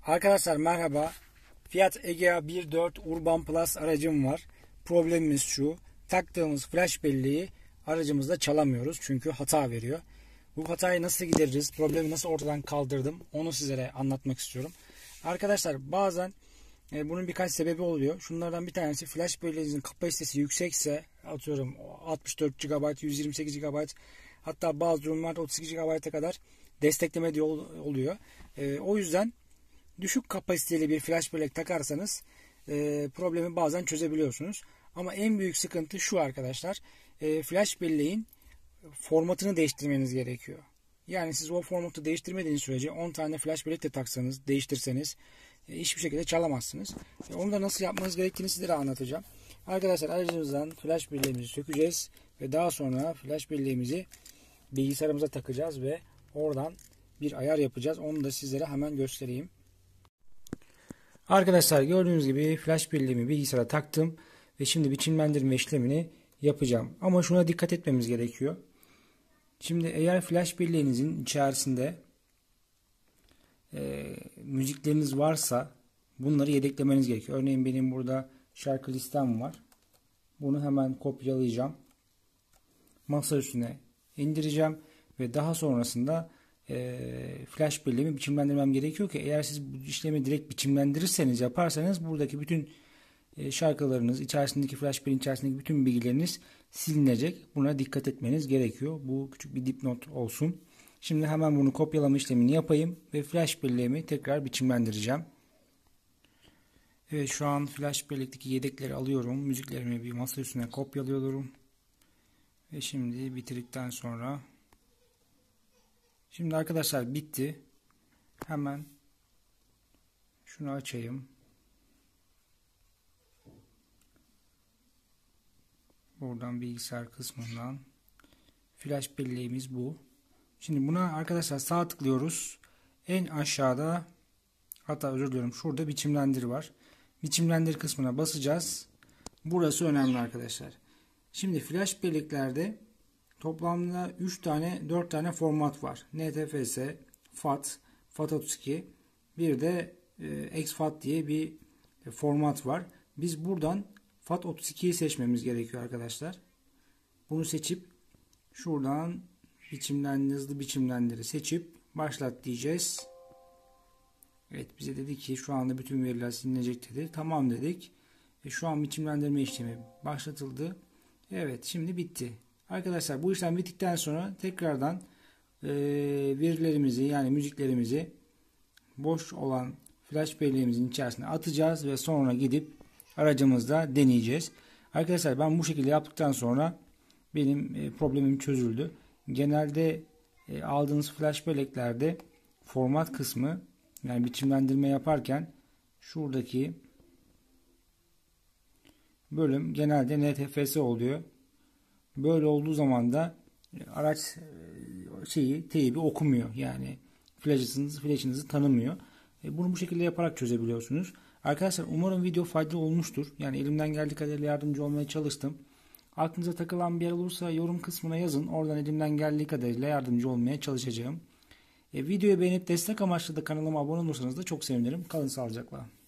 Arkadaşlar merhaba. Fiat Egea 1.4 Urban Plus aracım var. Problemimiz şu. Taktığımız flash belleği aracımızda çalamıyoruz. Çünkü hata veriyor. Bu hatayı nasıl gideririz? Problemi nasıl ortadan kaldırdım? Onu sizlere anlatmak istiyorum. Arkadaşlar bazen bunun birkaç sebebi oluyor. Şunlardan bir tanesi flash belleğinizin kapasitesi yüksekse, atıyorum 64 GB, 128 GB, hatta bazı durumlarda 32 GB'a kadar destekleme oluyor. O yüzden düşük kapasiteli bir flash bellek takarsanız problemi bazen çözebiliyorsunuz. Ama en büyük sıkıntı şu arkadaşlar. Flash belleğin formatını değiştirmeniz gerekiyor. Yani siz o formatı değiştirmediğiniz sürece 10 tane flash bellek de taksanız, değiştirseniz hiçbir şekilde çalamazsınız. Onu da nasıl yapmanız gerektiğini sizlere anlatacağım. Arkadaşlar aracımızdan flash belleğimizi sökeceğiz ve daha sonra flash belleğimizi bilgisayarımıza takacağız ve oradan bir ayar yapacağız. Onu da sizlere hemen göstereyim. Arkadaşlar gördüğünüz gibi flash belleğimi bilgisayara taktım ve şimdi biçimlendirme işlemini yapacağım. Ama şuna dikkat etmemiz gerekiyor. Şimdi eğer flash belleğinizin içerisinde müzikleriniz varsa bunları yedeklemeniz gerekiyor. Örneğin benim burada şarkı listem var. Bunu hemen kopyalayacağım. Masa üstüne indireceğim ve daha sonrasında flash belleğimi biçimlendirmem gerekiyor ki eğer siz bu işlemi direkt biçimlendirirseniz, yaparsanız buradaki bütün şarkılarınız, içerisindeki flash belleğin içerisindeki bütün bilgileriniz silinecek. Buna dikkat etmeniz gerekiyor. Bu küçük bir dipnot olsun. Şimdi hemen bunu kopyalama işlemini yapayım ve flash belleğimi tekrar biçimlendireceğim. Evet, şu an flash bellekteki yedekleri alıyorum. Müziklerimi bir masa üstüne kopyalıyorum. Ve şimdi bitirdikten sonra şimdi arkadaşlar bitti. Hemen şunu açayım. Buradan bilgisayar kısmından flash belleğimiz bu. Şimdi buna arkadaşlar sağ tıklıyoruz. En aşağıda, hatta özür diliyorum, şurada biçimlendir var. Biçimlendir kısmına basacağız. Burası önemli arkadaşlar. Şimdi flash belleklerde toplamda 4 tane format var. NTFS, FAT, FAT32, bir de exFAT diye bir format var. Biz buradan FAT32'yi seçmemiz gerekiyor arkadaşlar. Bunu seçip şuradan hızlı biçimlendiri seçip başlat diyeceğiz. Evet, bize dedi ki şu anda bütün veriler silinecek dedi. Tamam dedik. Şu an biçimlendirme işlemi başlatıldı. Evet, şimdi bitti. Arkadaşlar bu işlem bittikten sonra tekrardan verilerimizi, yani müziklerimizi boş olan flash belleğimizin içerisine atacağız ve sonra gidip aracımızda deneyeceğiz. Arkadaşlar ben bu şekilde yaptıktan sonra benim problemim çözüldü. Genelde aldığınız flash belleklerde format kısmı, yani biçimlendirme yaparken şuradaki bölüm genelde NTFS oluyor. Böyle olduğu zaman da araç teybi okumuyor. Yani flash'ınızı tanımıyor. Bunu bu şekilde yaparak çözebiliyorsunuz. Arkadaşlar umarım video faydalı olmuştur. Yani elimden geldiği kadarıyla yardımcı olmaya çalıştım. Aklınıza takılan bir yer olursa yorum kısmına yazın. Oradan elimden geldiği kadarıyla yardımcı olmaya çalışacağım. Videoyu beğenip destek amaçlı da kanalıma abone olursanız da çok sevinirim. Kalın sağlıcakla.